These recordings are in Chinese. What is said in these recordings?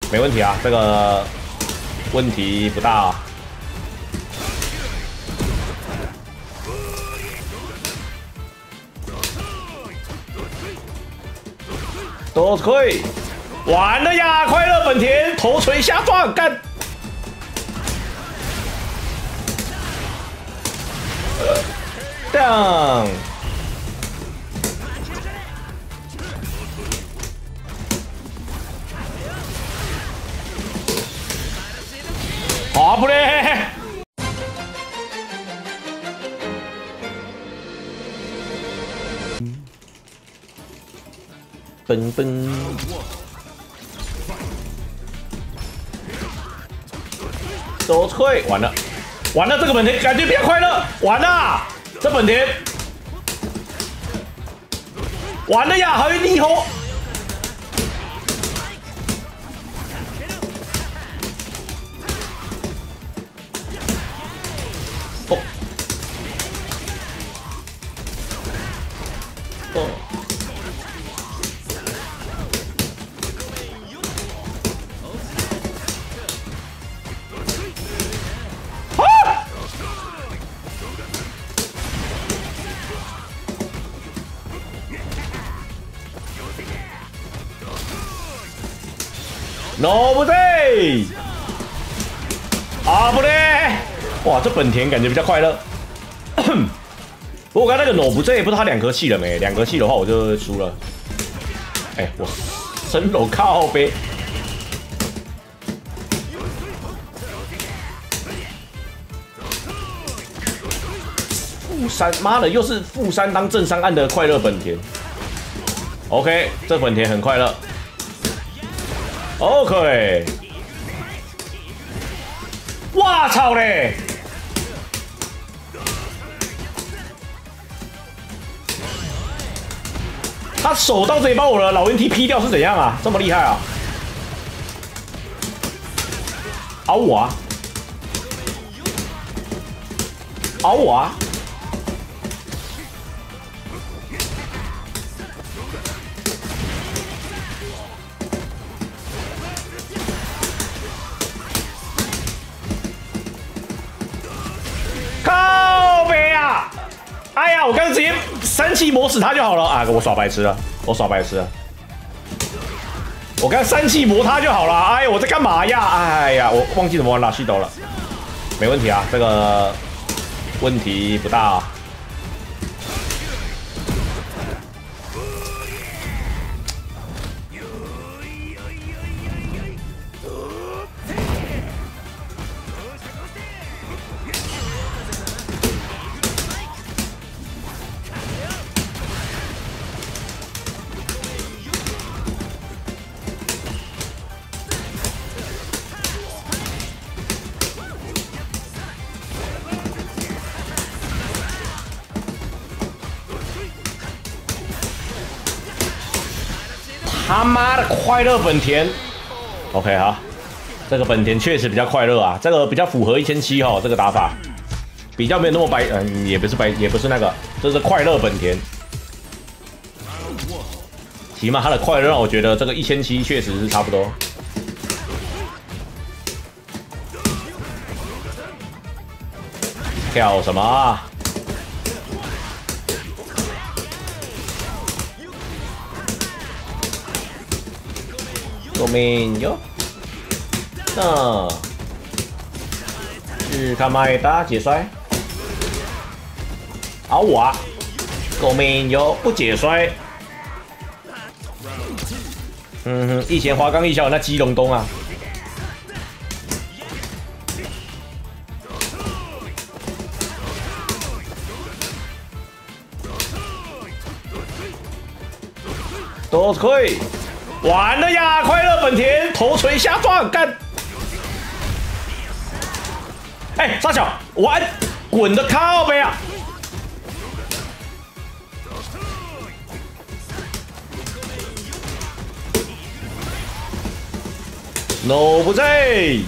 没问题啊，这个问题不大啊。都可以，完了呀！快乐本田头锤下放干。down。好不嘞！奔奔。都退，完了，完了，这个本田感觉比较快乐，完了，这本田，完了呀，还有逆吼。哦，哦。No 不对，啊不对，哇，这本田感觉比较快乐。不过我刚才那个 No 不对，不知道他2颗气了没？2颗气的话我就输了。哎，我神楼靠背。负3，妈的，又是负3当正3按的快乐本田。OK， 这本田很快乐。OK， 哇操嘞！他手到这里把我的老鹰踢劈掉是怎样啊？这么厉害啊！熬我啊！熬我啊！靠北啊！哎呀，我刚刚直接3气磨死他就好了啊！我耍白痴了，我耍白痴了。我刚3气磨他就好了。哎呀，我在干嘛呀？哎呀，我忘记怎么玩拉西斗了。没问题啊，这个问题不大啊。他妈的快乐本田 ，OK 好，这个本田确实比较快乐啊，这个比较符合1007哈，这个打法比较没有那么白，也不是白，也不是那个，这是快乐本田，起码他的快乐让我觉得这个1007确实是差不多。跳什么啊？ごめんよ。是他妈的解摔。熬我啊！ごめんよ，不解摔。以前华冈艺校那基隆东啊。都可以。完了呀！快乐本田头锤下放干！哎，傻小，完，滚的靠背啊 ！No 不对。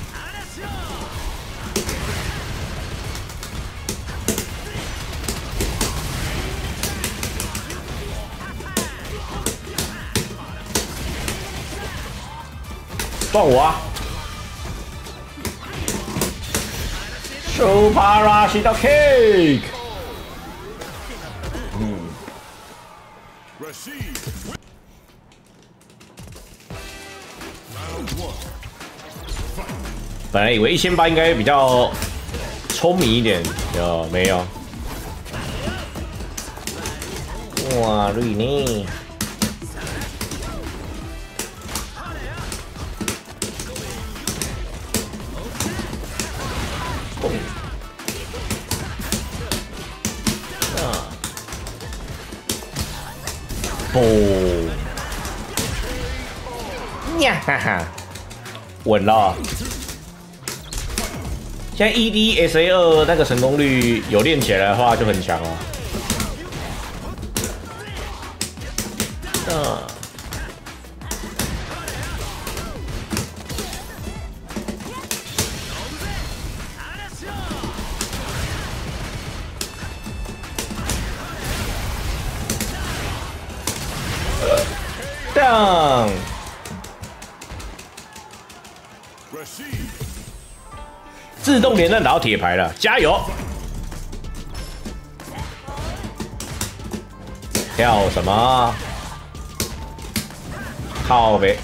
断我啊！手帕拉西到 cake。本来以为1800应该比较聪明一点，没有？哇，瑞尼！不，呀哈哈，稳了。现在 EDSA2那个成功率有练起来的话就很强哦。down。自动连战打到铁牌了，加油！跳什么？靠呗。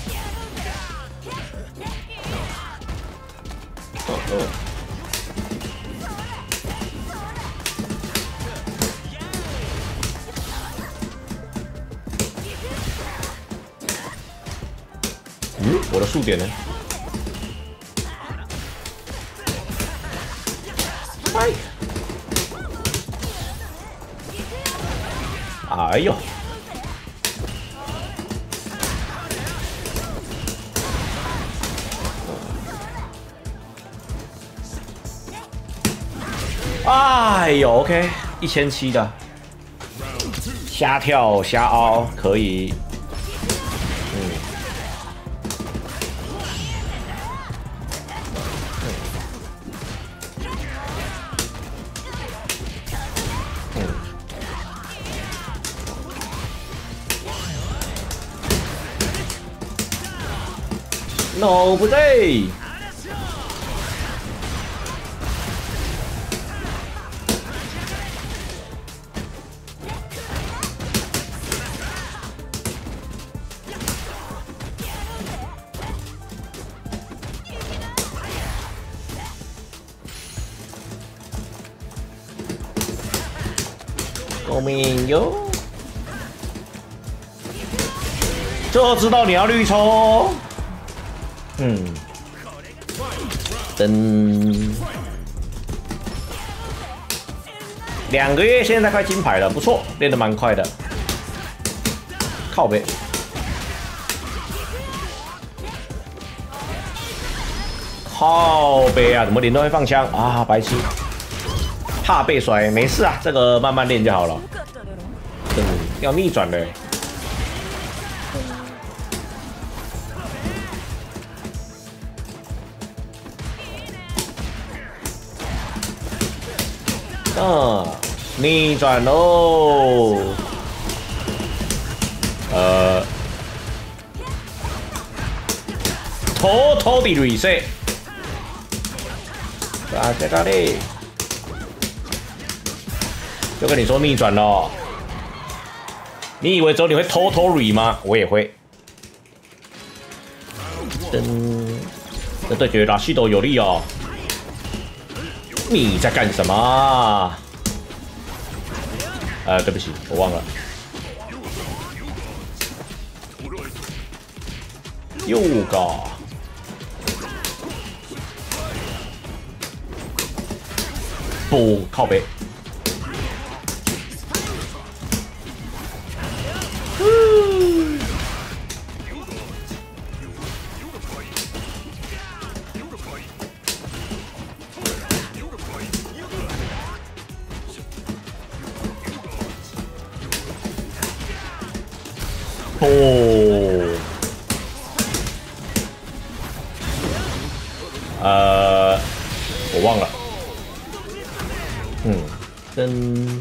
我的速点呢？哎呦！哎呦 ，OK， 1700的，瞎跳瞎凹可以。No 不对。救命哟！就知道你要绿抽。噔，2个月现在快金牌了，不错，练得蛮快的。靠背，靠背啊！怎么连都会放枪啊？白痴，怕被摔，没事啊，这个慢慢练就好了。要逆转的。逆转喽！偷偷的 reset， 啊，在哪里？就跟你说逆转了，你以为只有你会偷偷 re 吗？我也会。噔，这对决拉西斗有利哦。你在干什么？对不起，我忘了。又个，不靠背。我忘了。噔。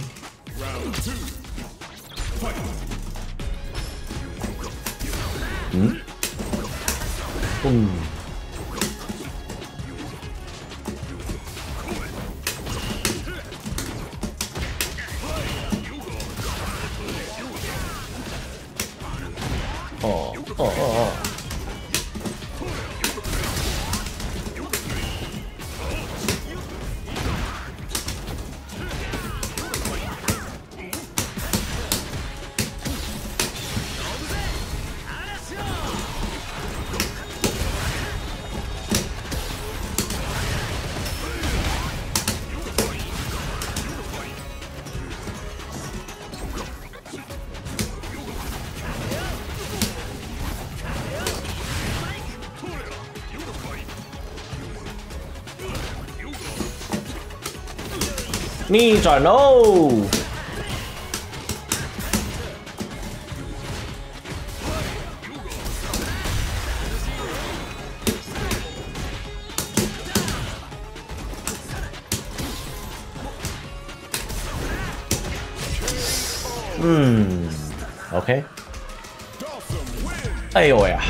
逆转喽！OK。哎呦喂啊！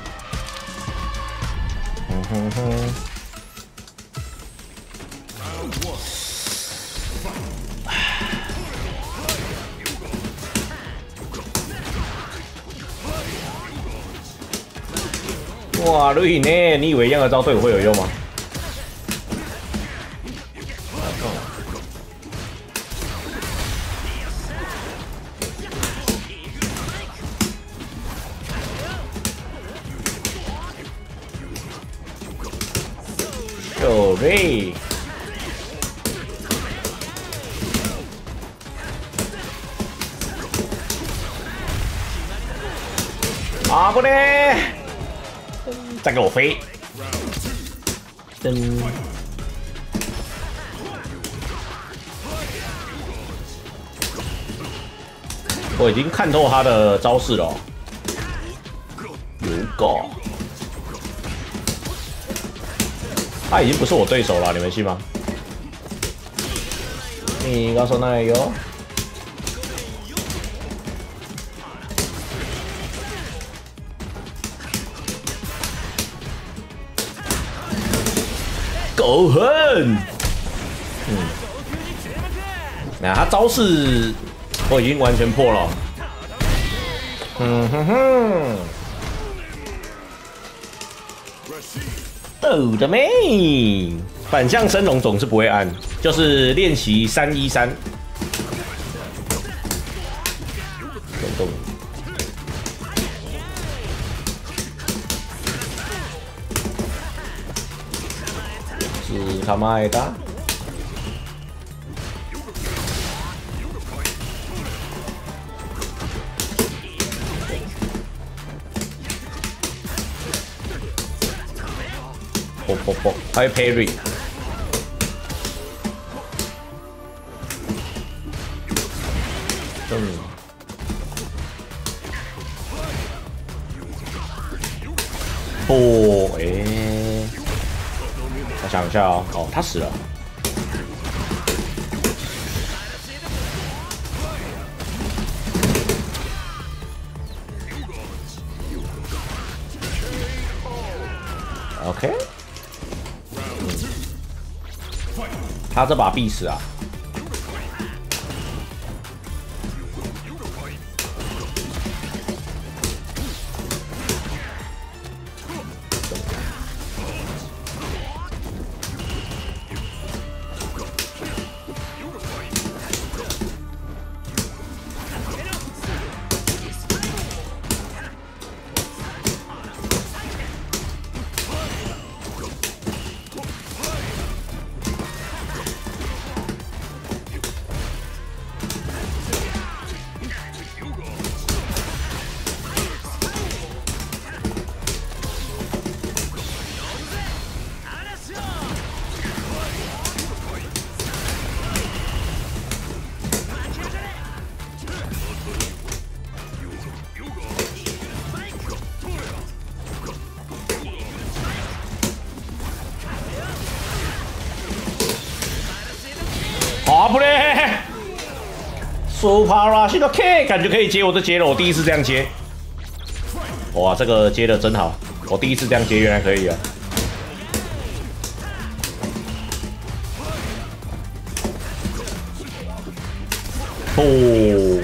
哇，瑞呢？你以为一样的招对我会有用吗？有瑞。啊不嘞！再给我飞！噔！我已经看透他的招式了、哦。有狗！他已经不是我对手了，你们信吗？你告诉那有。狗恨，那他招式我已经完全破了，哦的妹，反向升龙总是不会按，就是练习313，动。他妈的！啵，还有 parry。哦，我想一下哦，哦，他死了。OK， 他这把必死啊！啊不嘞 ！Super Rush 的 K 感觉可以接，我就接了，我第一次这样接。哇，这个接的真好，我第一次这样接，原来可以啊！哦，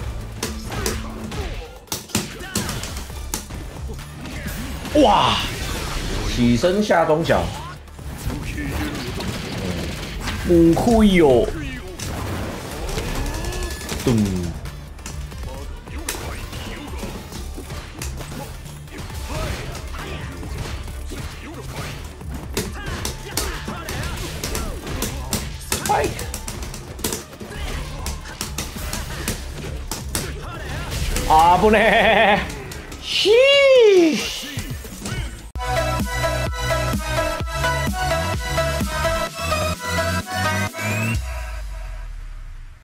哇，起身下中小。 不亏哟！咚！快！啊不嘞！嘘！